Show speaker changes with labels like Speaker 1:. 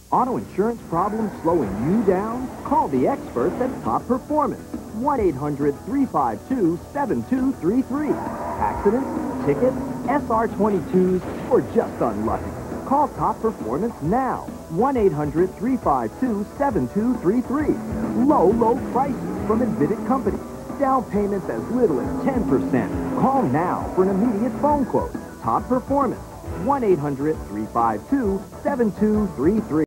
Speaker 1: Auto insurance problems slowing you down? Call the experts at Top Performance. 1-800-352-7233. Accidents, tickets, SR22s, or just unlucky. Call Top Performance now. 1-800-352-7233. Low prices from admitted companies. Down payments as little as 10%. Call now for an immediate phone quote. Top Performance. 1-800-352-7233.